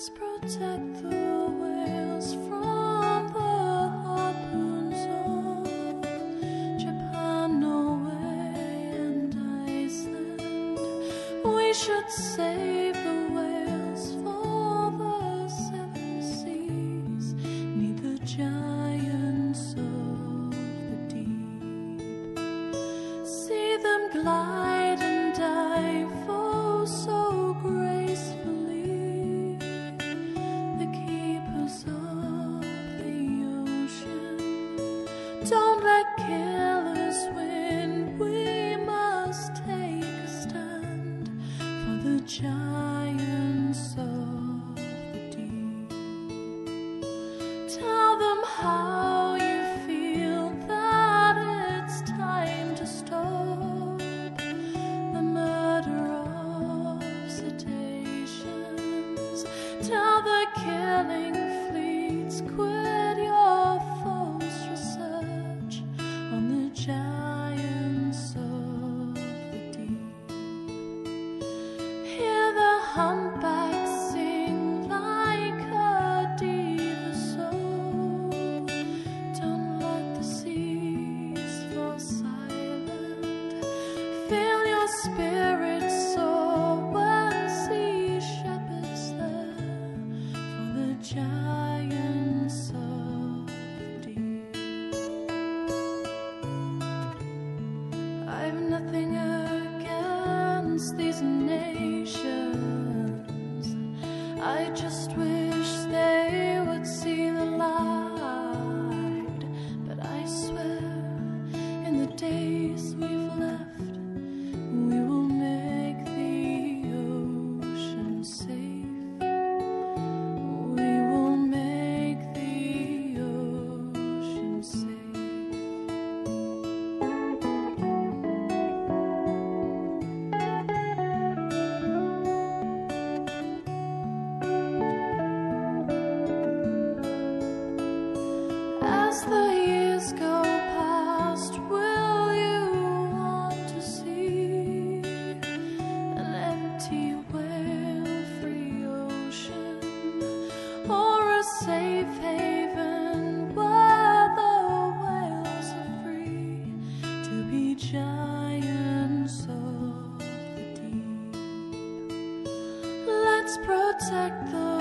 Let's protect the whales from the harpoons of Japan, Norway, and Iceland. We should save the whales for the seven seas, neath the giants of the deep. See them glide and dive, oh so gracefully, the keepers of the ocean. Don't let killers win, we must take a stand for the giants of the deep. Tell them how you feel, that it's time to stop the murder of cetaceans. Tell the killing fleets, quit your false research on the giants of the deep. Hear the humpback sing like a diva soul. Don't let the seas fall silent. Feel your spirit soar when sea shepherds there for the giants of the deep. I've nothing against these nations. I just wish they would see the light. But I swear, in the days we've left, we will make the ocean safe. We will make the ocean safe. As the years go past, will you want to see an empty whale-free ocean, or a safe haven where the whales are free to be giants of the deep? Let's protect the